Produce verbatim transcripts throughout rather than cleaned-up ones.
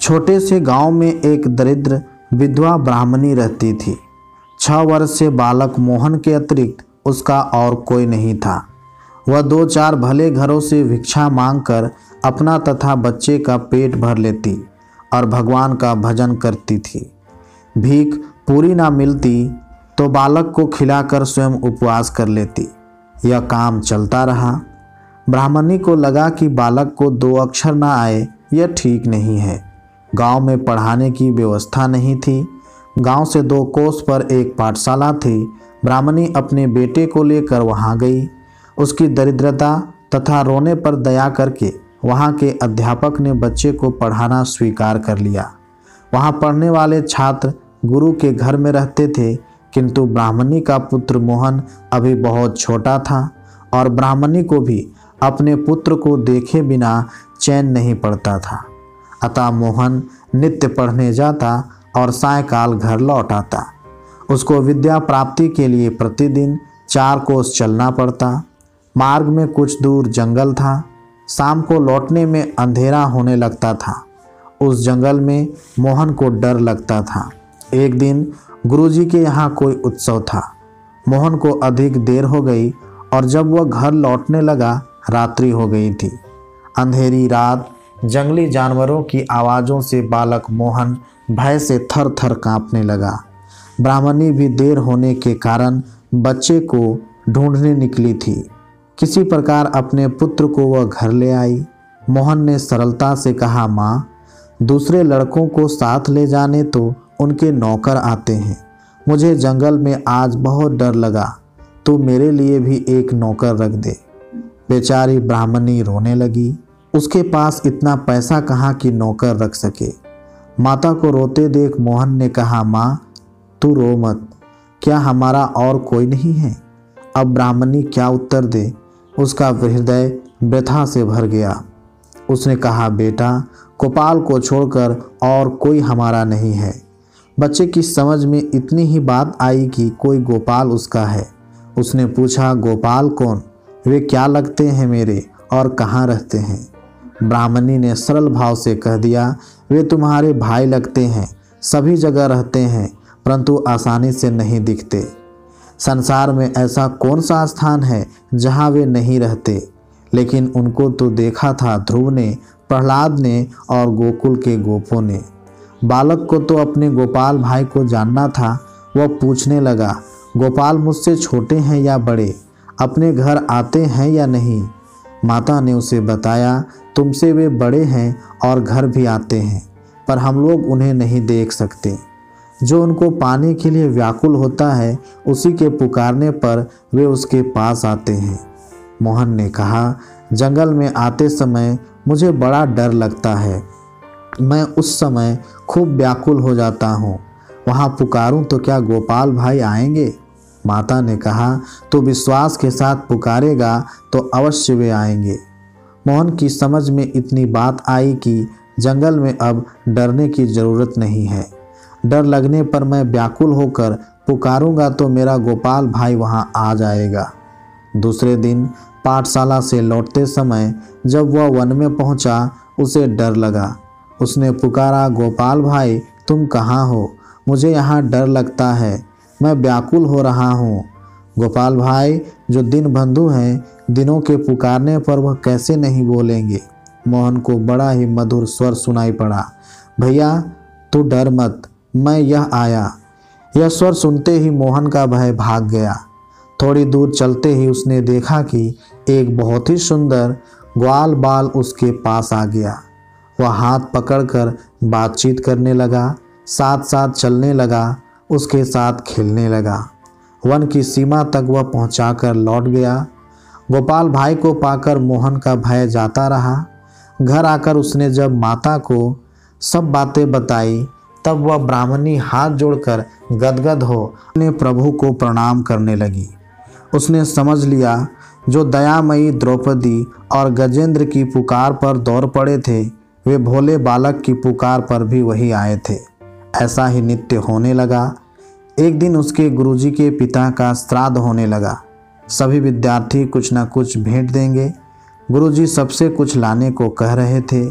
छोटे से गांव में एक दरिद्र विधवा ब्राह्मणी रहती थी। छह वर्ष से बालक मोहन के अतिरिक्त उसका और कोई नहीं था। वह दो चार भले घरों से भिक्षा मांगकर अपना तथा बच्चे का पेट भर लेती और भगवान का भजन करती थी। भीख पूरी ना मिलती तो बालक को खिलाकर स्वयं उपवास कर लेती। यह काम चलता रहा। ब्राह्मणी को लगा कि बालक को दो अक्षर ना आए यह ठीक नहीं है। गांव में पढ़ाने की व्यवस्था नहीं थी। गांव से दो कोस पर एक पाठशाला थी। ब्राह्मणी अपने बेटे को लेकर वहां गई। उसकी दरिद्रता तथा रोने पर दया करके वहां के अध्यापक ने बच्चे को पढ़ाना स्वीकार कर लिया। वहां पढ़ने वाले छात्र गुरु के घर में रहते थे, किंतु ब्राह्मणी का पुत्र मोहन अभी बहुत छोटा था और ब्राह्मणी को भी अपने पुत्र को देखे बिना चैन नहीं पड़ता था। अतः मोहन नित्य पढ़ने जाता और सायंकाल घर लौट आता। उसको विद्या प्राप्ति के लिए प्रतिदिन चार कोस चलना पड़ता। मार्ग में कुछ दूर जंगल था। शाम को लौटने में अंधेरा होने लगता था। उस जंगल में मोहन को डर लगता था। एक दिन गुरुजी के यहाँ कोई उत्सव था। मोहन को अधिक देर हो गई और जब वह घर लौटने लगा रात्रि हो गई थी। अंधेरी रात, जंगली जानवरों की आवाज़ों से बालक मोहन भय से थर थर कांपने लगा। ब्राह्मणी भी देर होने के कारण बच्चे को ढूंढने निकली थी। किसी प्रकार अपने पुत्र को वह घर ले आई। मोहन ने सरलता से कहा, माँ, दूसरे लड़कों को साथ ले जाने तो उनके नौकर आते हैं। मुझे जंगल में आज बहुत डर लगा। तू मेरे लिए भी एक नौकर रख दे। बेचारी ब्राह्मणी रोने लगी। उसके पास इतना पैसा कहाँ कि नौकर रख सके। माता को रोते देख मोहन ने कहा, माँ, तू रो मत। क्या हमारा और कोई नहीं है? अब ब्राह्मणी क्या उत्तर दे। उसका हृदय व्यथा से भर गया। उसने कहा, बेटा, गोपाल को छोड़कर और कोई हमारा नहीं है। बच्चे की समझ में इतनी ही बात आई कि कोई गोपाल उसका है। उसने पूछा, गोपाल कौन? वे क्या लगते हैं मेरे और कहाँ रहते हैं? ब्राह्मणी ने सरल भाव से कह दिया, वे तुम्हारे भाई लगते हैं। सभी जगह रहते हैं परंतु आसानी से नहीं दिखते। संसार में ऐसा कौन सा स्थान है जहाँ वे नहीं रहते? लेकिन उनको तो देखा था ध्रुव ने, प्रहलाद ने और गोकुल के गोपों ने। बालक को तो अपने गोपाल भाई को जानना था। वह पूछने लगा, गोपाल मुझसे छोटे हैं या बड़े? अपने घर आते हैं या नहीं? माता ने उसे बताया, तुमसे वे बड़े हैं और घर भी आते हैं, पर हम लोग उन्हें नहीं देख सकते। जो उनको पाने के लिए व्याकुल होता है, उसी के पुकारने पर वे उसके पास आते हैं। मोहन ने कहा, जंगल में आते समय मुझे बड़ा डर लगता है। मैं उस समय खूब व्याकुल हो जाता हूँ। वहाँ पुकारूं तो क्या गोपाल भाई आएंगे? माता ने कहा, तो विश्वास के साथ पुकारेगा तो अवश्य वे आएंगे। मोहन की समझ में इतनी बात आई कि जंगल में अब डरने की ज़रूरत नहीं है। डर लगने पर मैं व्याकुल होकर पुकारूंगा तो मेरा गोपाल भाई वहाँ आ जाएगा। दूसरे दिन पाठशाला से लौटते समय जब वह वन में पहुँचा, उसे डर लगा। उसने पुकारा, गोपाल भाई, तुम कहाँ हो? मुझे यहाँ डर लगता है। मैं व्याकुल हो रहा हूँ। गोपाल भाई, जो दिन बंधु हैं, दिनों के पुकारने पर वह कैसे नहीं बोलेंगे? मोहन को बड़ा ही मधुर स्वर सुनाई पड़ा, भैया तू डर मत, मैं यह आया। यह स्वर सुनते ही मोहन का भय भाग गया। थोड़ी दूर चलते ही उसने देखा कि एक बहुत ही सुंदर ग्वाल बाल उसके पास आ गया। वह हाथ पकड़कर बातचीत करने लगा, साथ साथ चलने लगा, उसके साथ खेलने लगा। वन की सीमा तक वह पहुंचाकर लौट गया। गोपाल भाई को पाकर मोहन का भय जाता रहा। घर आकर उसने जब माता को सब बातें बताई, तब वह ब्राह्मणी हाथ जोड़कर गदगद हो अपने प्रभु को प्रणाम करने लगी। उसने समझ लिया, जो दयामयी द्रौपदी और गजेंद्र की पुकार पर दौड़ पड़े थे, वे भोले बालक की पुकार पर भी वही आए थे। ऐसा ही नित्य होने लगा। एक दिन उसके गुरुजी के पिता का श्राद्ध होने लगा। सभी विद्यार्थी कुछ न कुछ भेंट देंगे। गुरुजी सबसे कुछ लाने को कह रहे थे।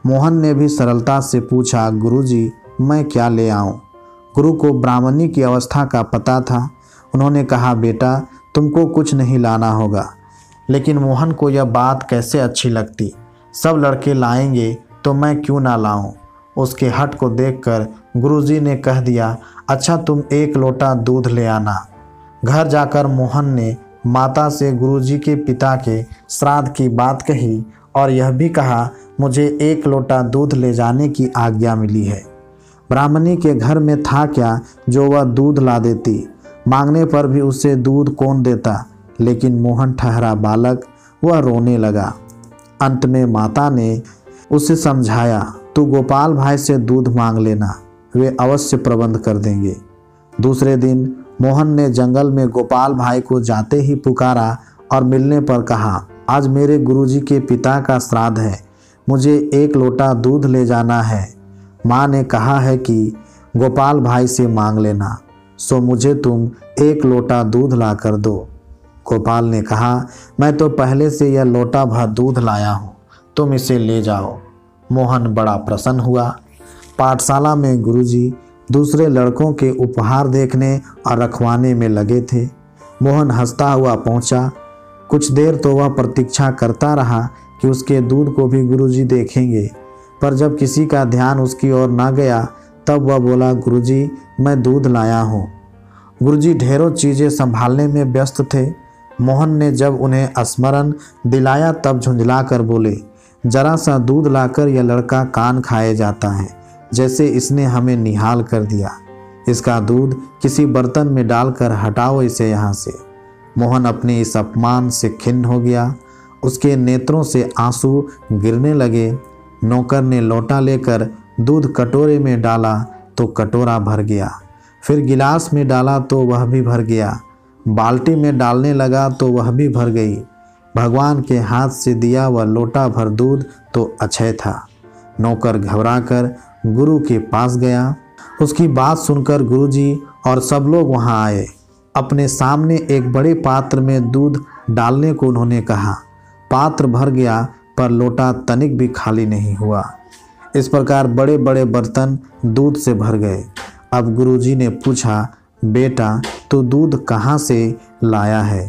मोहन ने भी सरलता से पूछा, गुरुजी मैं क्या ले आऊं? गुरु को ब्राह्मणी की अवस्था का पता था। उन्होंने कहा, बेटा तुमको कुछ नहीं लाना होगा। लेकिन मोहन को यह बात कैसे अच्छी लगती। सब लड़के लाएंगे तो मैं क्यों ना लाऊं? उसके हट को देखकर गुरुजी ने कह दिया, अच्छा तुम एक लोटा दूध ले आना। घर जाकर मोहन ने माता से गुरुजी के पिता के श्राद्ध की बात कही और यह भी कहा, मुझे एक लोटा दूध ले जाने की आज्ञा मिली है। ब्राह्मणी के घर में था क्या जो वह दूध ला देती। मांगने पर भी उसे दूध कौन देता। लेकिन मोहन ठहरा बालक, वह रोने लगा। अंत में माता ने उसे समझाया, तू गोपाल भाई से दूध मांग लेना, वे अवश्य प्रबंध कर देंगे। दूसरे दिन मोहन ने जंगल में गोपाल भाई को जाते ही पुकारा और मिलने पर कहा, आज मेरे गुरुजी के पिता का श्राद्ध है, मुझे एक लोटा दूध ले जाना है। माँ ने कहा है कि गोपाल भाई से मांग लेना, सो मुझे तुम एक लोटा दूध ला कर दो। गोपाल ने कहा, मैं तो पहले से यह लोटा भर दूध लाया हूँ, तुम इसे ले जाओ। मोहन बड़ा प्रसन्न हुआ। पाठशाला में गुरुजी दूसरे लड़कों के उपहार देखने और रखवाने में लगे थे। मोहन हंसता हुआ पहुंचा। कुछ देर तो वह प्रतीक्षा करता रहा कि उसके दूध को भी गुरुजी देखेंगे, पर जब किसी का ध्यान उसकी ओर न गया तब वह बोला, गुरुजी मैं दूध लाया हूँ। गुरुजी ढेरों चीज़ें संभालने में व्यस्त थे। मोहन ने जब उन्हें स्मरण दिलाया तब झुंझला कर बोले, जरा सा दूध लाकर यह लड़का कान खाए जाता है, जैसे इसने हमें निहाल कर दिया। इसका दूध किसी बर्तन में डालकर हटाओ इसे यहाँ से। मोहन अपने इस अपमान से खिन्न हो गया। उसके नेत्रों से आंसू गिरने लगे। नौकर ने लोटा लेकर दूध कटोरे में डाला तो कटोरा भर गया। फिर गिलास में डाला तो वह भी भर गया। बाल्टी में डालने लगा तो वह भी भर गई। भगवान के हाथ से दिया वह लोटा भर दूध तो अक्षय था। नौकर घबराकर गुरु के पास गया। उसकी बात सुनकर गुरुजी और सब लोग वहां आए। अपने सामने एक बड़े पात्र में दूध डालने को उन्होंने कहा। पात्र भर गया पर लोटा तनिक भी खाली नहीं हुआ। इस प्रकार बड़े बड़े बर्तन दूध से भर गए। अब गुरुजी ने पूछा, बेटा तू दूध कहाँ से लाया है?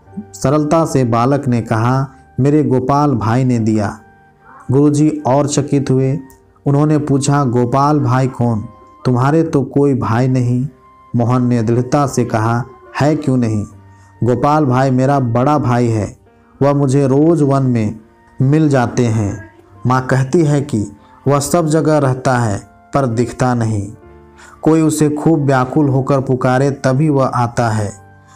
सरलता से बालक ने कहा, मेरे गोपाल भाई ने दिया। गुरुजी और चकित हुए। उन्होंने पूछा, गोपाल भाई कौन? तुम्हारे तो कोई भाई नहीं। मोहन ने दृढ़ता से कहा, है क्यों नहीं? गोपाल भाई मेरा बड़ा भाई है, वह मुझे रोज वन में मिल जाते हैं। माँ कहती है कि वह सब जगह रहता है पर दिखता नहीं। कोई उसे खूब व्याकुल होकर पुकारे तभी वह आता है।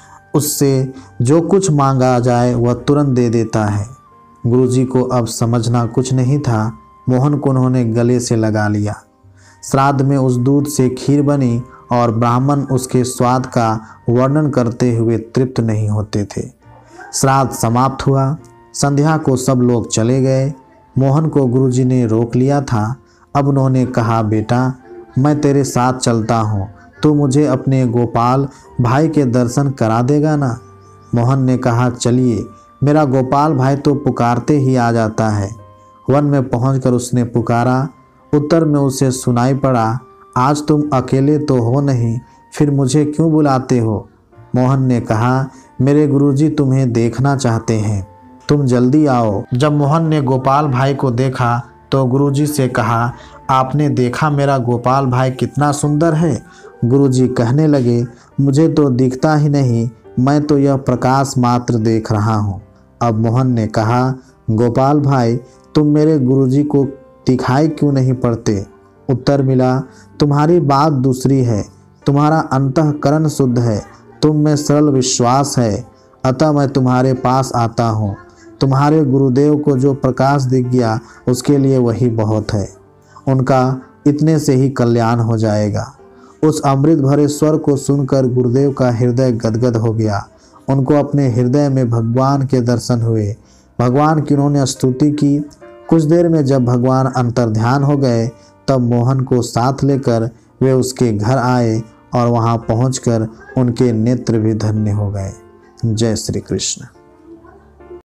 उससे जो कुछ मांगा जाए वह तुरंत दे देता है। गुरुजी को अब समझना कुछ नहीं था। मोहन को उन्होंने गले से लगा लिया। श्राद्ध में उस दूध से खीर बनी और ब्राह्मण उसके स्वाद का वर्णन करते हुए तृप्त नहीं होते थे। श्राद्ध समाप्त हुआ। संध्या को सब लोग चले गए। मोहन को गुरुजी ने रोक लिया था। अब उन्होंने कहा, बेटा मैं तेरे साथ चलता हूँ, तू मुझे अपने गोपाल भाई के दर्शन करा देगा ना? मोहन ने कहा, चलिए, मेरा गोपाल भाई तो पुकारते ही आ जाता है। वन में पहुंचकर उसने पुकारा। उत्तर में उसे सुनाई पड़ा, आज तुम अकेले तो हो नहीं, फिर मुझे क्यों बुलाते हो? मोहन ने कहा, मेरे गुरुजी तुम्हें देखना चाहते हैं, तुम जल्दी आओ। जब मोहन ने गोपाल भाई को देखा तो गुरुजी से कहा, आपने देखा मेरा गोपाल भाई कितना सुंदर है? गुरुजी कहने लगे, मुझे तो दिखता ही नहीं, मैं तो यह प्रकाश मात्र देख रहा हूँ। अब मोहन ने कहा, गोपाल भाई तुम मेरे गुरुजी को दिखाई क्यों नहीं पड़ते? उत्तर मिला, तुम्हारी बात दूसरी है, तुम्हारा अंतःकरण शुद्ध है, तुम में सरल विश्वास है, अतः मैं तुम्हारे पास आता हूँ। तुम्हारे गुरुदेव को जो प्रकाश दिख गया उसके लिए वही बहुत है, उनका इतने से ही कल्याण हो जाएगा। उस अमृत भरे स्वर को सुनकर गुरुदेव का हृदय गदगद हो गया। उनको अपने हृदय में भगवान के दर्शन हुए। भगवान की उन्होंने स्तुति की। कुछ देर में जब भगवान अंतर्ध्यान हो गए तब मोहन को साथ लेकर वे उसके घर आए और वहां पहुंचकर उनके नेत्र भी धन्य हो गए। जय श्री कृष्ण।